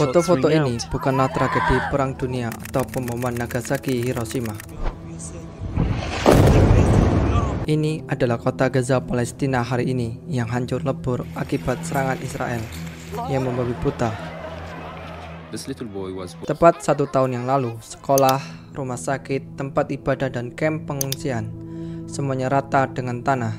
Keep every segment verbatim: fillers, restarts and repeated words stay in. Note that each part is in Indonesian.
Foto-foto ini bukanlah tragedi Perang Dunia atau pemboman Nagasaki Hiroshima. Ini adalah kota Gaza, Palestina hari ini yang hancur lebur akibat serangan Israel yang membabi buta. Tepat satu tahun yang lalu, sekolah, rumah sakit, tempat ibadah, dan kamp pengungsian semuanya rata dengan tanah.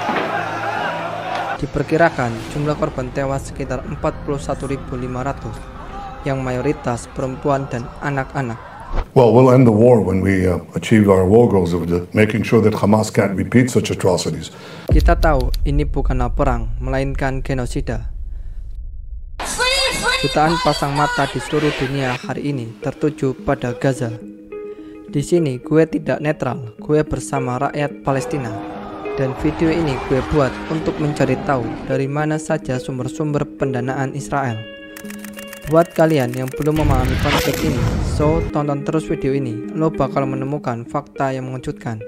Diperkirakan jumlah korban tewas sekitar empat puluh satu ribu lima ratus, yang mayoritas perempuan dan anak-anak. Well, we'll end the war when we uh, achieve our war goals of the, making sure that Hamas can't repeat such atrocities. Kita tahu ini bukanlah perang, melainkan genosida. Jutaan pasang mata di seluruh dunia hari ini tertuju pada Gaza. Di sini gue tidak netral, gue bersama rakyat Palestina. Dan video ini gue buat untuk mencari tahu dari mana saja sumber-sumber pendanaan Israel. Buat kalian yang belum memahami konflik ini, so tonton terus video ini, lo bakal menemukan fakta yang mengejutkan.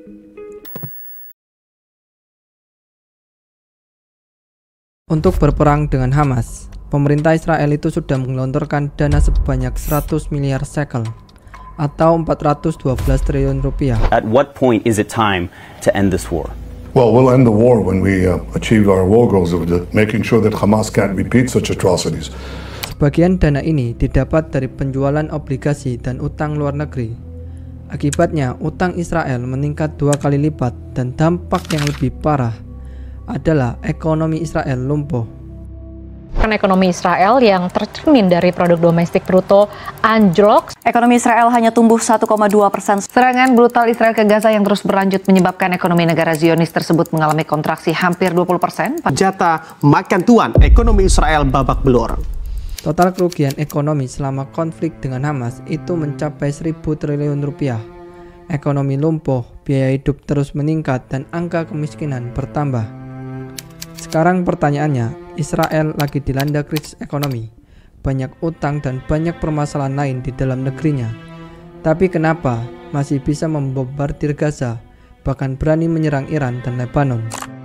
Untuk berperang dengan Hamas, pemerintah Israel itu sudah menggelontorkan dana sebanyak seratus miliar shekel atau empat ratus dua belas triliun rupiah. At what point is it time to end this war? Well, we'll end the war when we uh, achieve our war goals of the, making sure that Hamas can't repeat such atrocities. Sebagian dana ini didapat dari penjualan obligasi dan utang luar negeri. Akibatnya, utang Israel meningkat dua kali lipat dan dampak yang lebih parah adalah ekonomi Israel lumpuh. Kan ekonomi Israel yang tercermin dari produk domestik bruto anjlok. Ekonomi Israel hanya tumbuh satu koma dua persen. Serangan brutal Israel ke Gaza yang terus berlanjut menyebabkan ekonomi negara Zionis tersebut mengalami kontraksi hampir dua puluh persen. Jatah makan tuan ekonomi Israel babak belur. Total kerugian ekonomi selama konflik dengan Hamas itu mencapai seribu triliun rupiah. Ekonomi lumpuh, biaya hidup terus meningkat, dan angka kemiskinan bertambah. Sekarang pertanyaannya, Israel lagi dilanda krisis ekonomi, banyak utang dan banyak permasalahan lain di dalam negerinya. Tapi kenapa masih bisa membombardir Gaza, bahkan berani menyerang Iran dan Lebanon?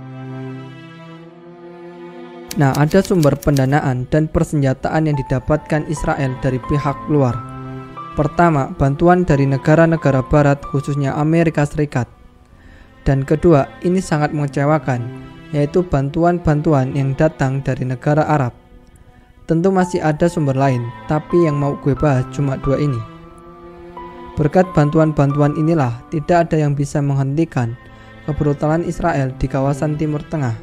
Nah, ada sumber pendanaan dan persenjataan yang didapatkan Israel dari pihak luar. Pertama, bantuan dari negara-negara barat khususnya Amerika Serikat. Dan kedua, ini sangat mengecewakan, yaitu bantuan-bantuan yang datang dari negara Arab. Tentu masih ada sumber lain, tapi yang mau gue bahas cuma dua ini. Berkat bantuan-bantuan inilah tidak ada yang bisa menghentikan kebrutalan Israel di kawasan Timur Tengah.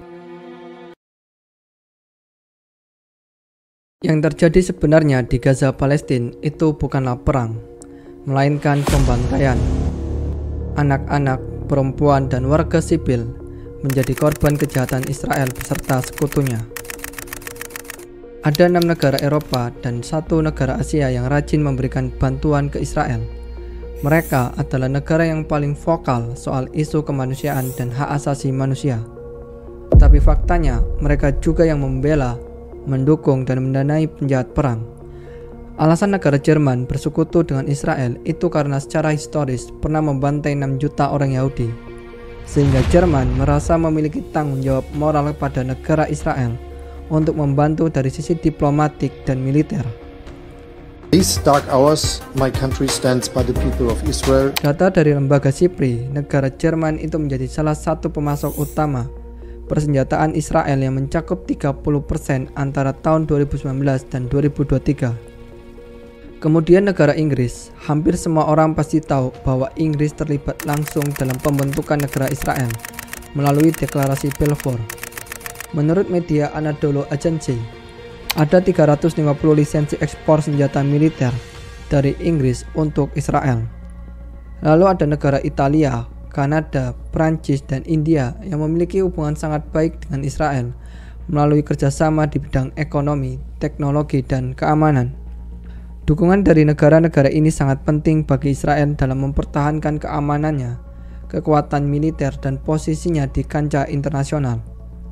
Yang terjadi sebenarnya di Gaza, Palestina itu bukanlah perang, melainkan pembantaian. Anak-anak, perempuan, dan warga sipil menjadi korban kejahatan Israel beserta sekutunya. Ada enam negara Eropa dan satu negara Asia yang rajin memberikan bantuan ke Israel. Mereka adalah negara yang paling vokal soal isu kemanusiaan dan hak asasi manusia. Tapi faktanya, mereka juga yang membela, mendukung, dan mendanai penjahat perang. Alasan negara Jerman bersekutu dengan Israel itu karena secara historis pernah membantai enam juta orang Yahudi, sehingga Jerman merasa memiliki tanggung jawab moral pada negara Israel untuk membantu dari sisi diplomatik dan militer. These dark hours, my country stands by the people of Israel. Data dari lembaga SIPRI, negara Jerman itu menjadi salah satu pemasok utama persenjataan Israel yang mencakup tiga puluh persen antara tahun dua ribu sembilan belas dan dua ribu dua puluh tiga. Kemudian negara Inggris, hampir semua orang pasti tahu bahwa Inggris terlibat langsung dalam pembentukan negara Israel melalui deklarasi Balfour. Menurut media Anadolu Agency, ada tiga ratus lima puluh lisensi ekspor senjata militer dari Inggris untuk Israel. Lalu ada negara Italia, Kanada, Prancis, dan India yang memiliki hubungan sangat baik dengan Israel melalui kerjasama di bidang ekonomi, teknologi, dan keamanan. Dukungan dari negara-negara ini sangat penting bagi Israel dalam mempertahankan keamanannya, kekuatan militer, dan posisinya di kancah internasional.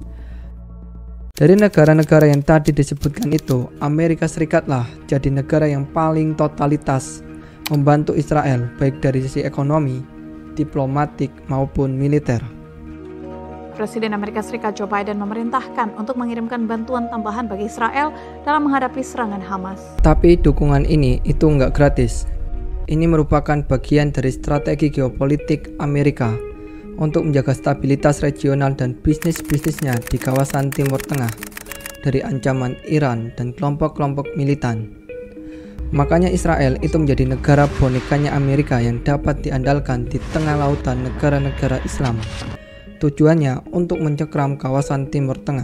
Dari negara-negara yang tadi disebutkan itu, Amerika Serikatlah jadi negara yang paling totalitas membantu Israel baik dari sisi ekonomi, diplomatik, maupun militer. Presiden Amerika Serikat Joe Biden memerintahkan untuk mengirimkan bantuan tambahan bagi Israel dalam menghadapi serangan Hamas. Tapi dukungan ini itu nggak gratis. Ini merupakan bagian dari strategi geopolitik Amerika untuk menjaga stabilitas regional dan bisnis-bisnisnya di kawasan Timur Tengah dari ancaman Iran dan kelompok-kelompok militan. Makanya Israel itu menjadi negara bonekanya Amerika yang dapat diandalkan di tengah lautan negara-negara Islam. Tujuannya untuk mencengkram kawasan Timur Tengah.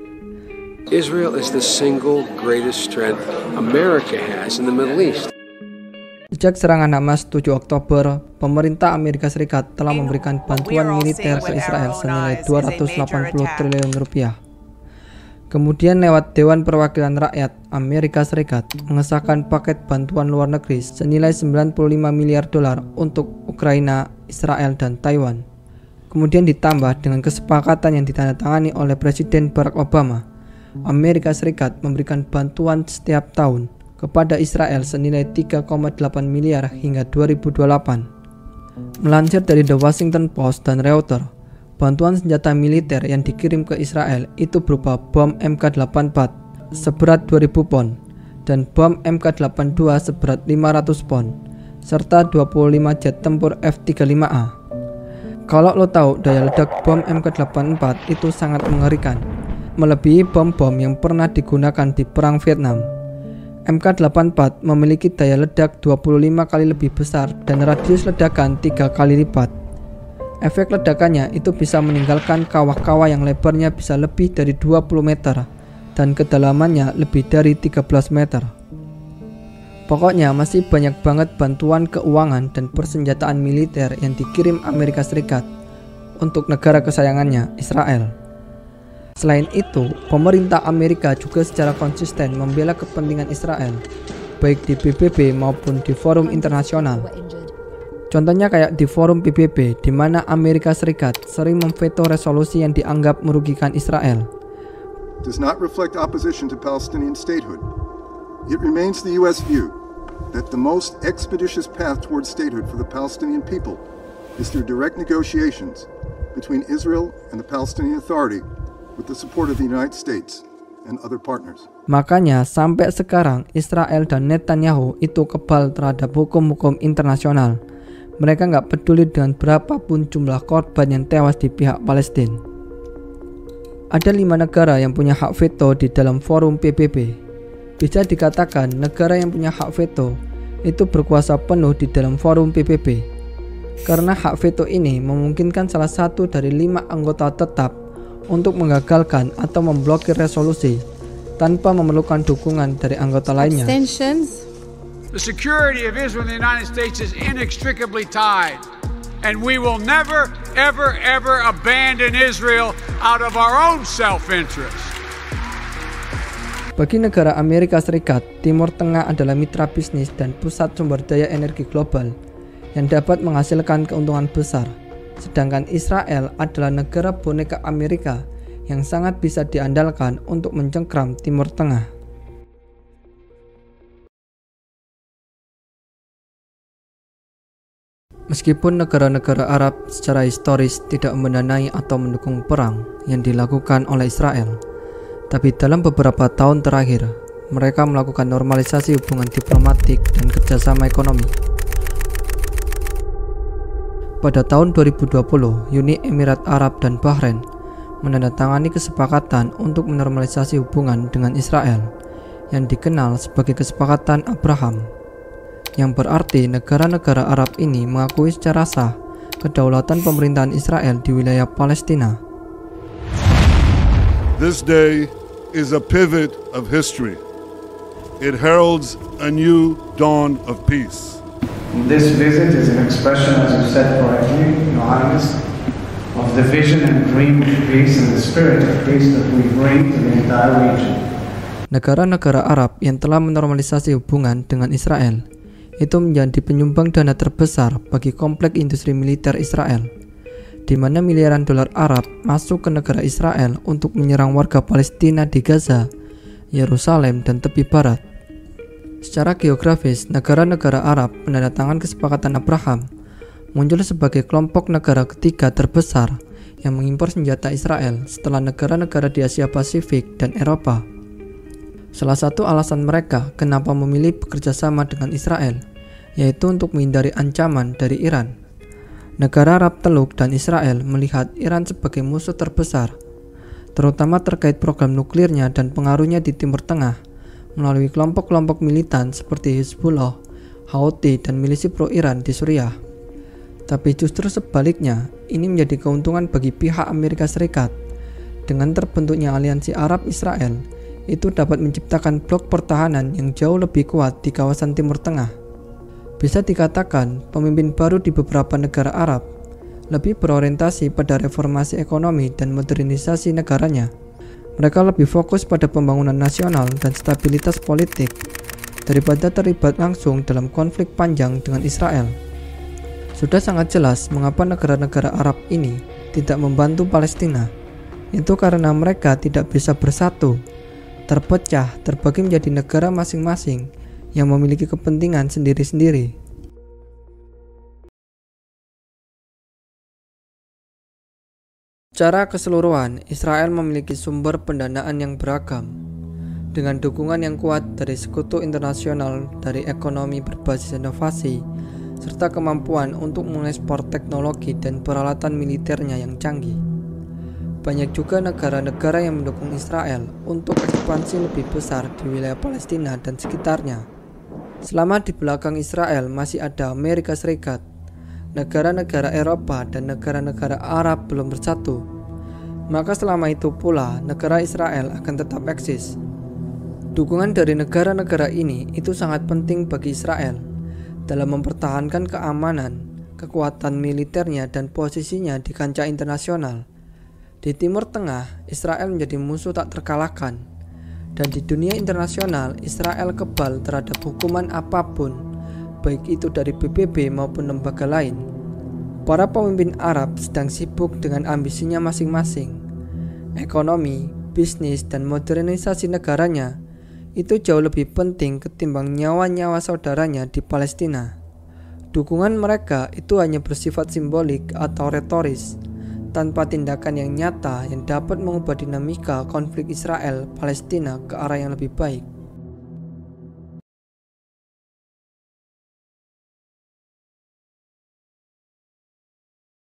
Israel is the single greatest strength America has in the Middle East. Sejak serangan Hamas tujuh Oktober, pemerintah Amerika Serikat telah memberikan bantuan militer ke Israel senilai dua ratus delapan puluh triliun rupiah. Kemudian lewat Dewan Perwakilan Rakyat Amerika Serikat mengesahkan paket bantuan luar negeri senilai sembilan puluh lima miliar dolar untuk Ukraina, Israel, dan Taiwan. Kemudian ditambah dengan kesepakatan yang ditandatangani oleh Presiden Barack Obama, Amerika Serikat memberikan bantuan setiap tahun kepada Israel senilai tiga koma delapan miliar hingga dua ribu dua puluh delapan. Melansir dari The Washington Post dan Reuters, bantuan senjata militer yang dikirim ke Israel itu berupa bom M K delapan puluh empat seberat dua ribu pon dan bom M K delapan puluh dua seberat lima ratus pon serta dua puluh lima jet tempur F tiga puluh lima A. Kalau lo tahu, daya ledak bom M K delapan puluh empat itu sangat mengerikan, melebihi bom-bom yang pernah digunakan di Perang Vietnam. M K delapan puluh empat memiliki daya ledak dua puluh lima kali lebih besar dan radius ledakan tiga kali lipat. Efek ledakannya itu bisa meninggalkan kawah-kawah yang lebarnya bisa lebih dari dua puluh meter dan kedalamannya lebih dari tiga belas meter. Pokoknya masih banyak banget bantuan keuangan dan persenjataan militer yang dikirim Amerika Serikat untuk negara kesayangannya, Israel. Selain itu, pemerintah Amerika juga secara konsisten membela kepentingan Israel, baik di P B B maupun di forum internasional. Contohnya kayak di forum P B B, di mana Amerika Serikat sering memveto resolusi yang dianggap merugikan Israel. Does not reflect opposition to Palestinian statehood. It remains the U S view that the most expeditious path towards statehood for the Palestinian people is through direct negotiations between Israel and the Palestinian Authority with the support of the United States and other partners. Makanya sampai sekarang Israel dan Netanyahu itu kebal terhadap hukum-hukum internasional. Mereka nggak peduli dengan berapapun jumlah korban yang tewas di pihak Palestina. Ada lima negara yang punya hak veto di dalam forum P B B. Bisa dikatakan negara yang punya hak veto itu berkuasa penuh di dalam forum P B B. Karena hak veto ini memungkinkan salah satu dari lima anggota tetap untuk menggagalkan atau memblokir resolusi tanpa memerlukan dukungan dari anggota lainnya. The security of Israel and the United States is inextricably tied, and we will never, ever, ever abandon Israel out of our own self-interest. Bagi negara Amerika Serikat, Timur Tengah adalah mitra bisnis dan pusat sumber daya energi global yang dapat menghasilkan keuntungan besar. Sedangkan Israel adalah negara boneka Amerika yang sangat bisa diandalkan untuk mencengkram Timur Tengah. Meskipun negara-negara Arab secara historis tidak mendanai atau mendukung perang yang dilakukan oleh Israel, tapi dalam beberapa tahun terakhir, mereka melakukan normalisasi hubungan diplomatik dan kerjasama ekonomi. Pada tahun dua ribu dua puluh, Uni Emirat Arab dan Bahrain menandatangani kesepakatan untuk menormalisasi hubungan dengan Israel yang dikenal sebagai Kesepakatan Abraham, yang berarti negara-negara Arab ini mengakui secara sah kedaulatan pemerintahan Israel di wilayah Palestina. This day is a pivot of history. It heralds a new dawn of peace. This visit is an expression, as you said correctly, Your Highness, of the vision and dream of peace and the spirit of peace that we bring to the entire region. Negara-negara Arab yang telah menormalisasi hubungan dengan Israel itu menjadi penyumbang dana terbesar bagi kompleks industri militer Israel, di mana miliaran dolar Arab masuk ke negara Israel untuk menyerang warga Palestina di Gaza, Yerusalem, dan tepi barat. Secara geografis, negara-negara Arab menandatangani kesepakatan Abraham muncul sebagai kelompok negara ketiga terbesar yang mengimpor senjata Israel setelah negara-negara di Asia Pasifik dan Eropa. Salah satu alasan mereka kenapa memilih bekerja sama dengan Israel, yaitu untuk menghindari ancaman dari Iran. Negara Arab Teluk dan Israel melihat Iran sebagai musuh terbesar, terutama terkait program nuklirnya dan pengaruhnya di Timur Tengah melalui kelompok-kelompok militan seperti Hizbullah, Houthi, dan milisi pro-Iran di Suriah. Tapi justru sebaliknya, ini menjadi keuntungan bagi pihak Amerika Serikat. Dengan terbentuknya aliansi Arab-Israel, itu dapat menciptakan blok pertahanan yang jauh lebih kuat di kawasan Timur Tengah. Bisa dikatakan, pemimpin baru di beberapa negara Arab lebih berorientasi pada reformasi ekonomi dan modernisasi negaranya. Mereka lebih fokus pada pembangunan nasional dan stabilitas politik daripada terlibat langsung dalam konflik panjang dengan Israel. Sudah sangat jelas mengapa negara-negara Arab ini tidak membantu Palestina. Itu karena mereka tidak bisa bersatu, terpecah, terbagi menjadi negara masing-masing yang memiliki kepentingan sendiri-sendiri. Secara keseluruhan, Israel memiliki sumber pendanaan yang beragam, dengan dukungan yang kuat dari sekutu internasional dari ekonomi berbasis inovasi, serta kemampuan untuk mengekspor teknologi dan peralatan militernya yang canggih. Banyak juga negara-negara yang mendukung Israel untuk ekspansi lebih besar di wilayah Palestina dan sekitarnya. Selama di belakang Israel masih ada Amerika Serikat, negara-negara Eropa dan negara-negara Arab belum bersatu, maka selama itu pula negara Israel akan tetap eksis. Dukungan dari negara-negara ini itu sangat penting bagi Israel dalam mempertahankan keamanan, kekuatan militernya dan posisinya di kancah internasional. Di Timur Tengah, Israel menjadi musuh tak terkalahkan, dan di dunia internasional, Israel kebal terhadap hukuman apapun, baik itu dari P B B maupun lembaga lain. Para pemimpin Arab sedang sibuk dengan ambisinya masing-masing. Ekonomi, bisnis, dan modernisasi negaranya itu jauh lebih penting ketimbang nyawa-nyawa saudaranya di Palestina. Dukungan mereka itu hanya bersifat simbolik atau retoris, tanpa tindakan yang nyata yang dapat mengubah dinamika konflik Israel-Palestina ke arah yang lebih baik.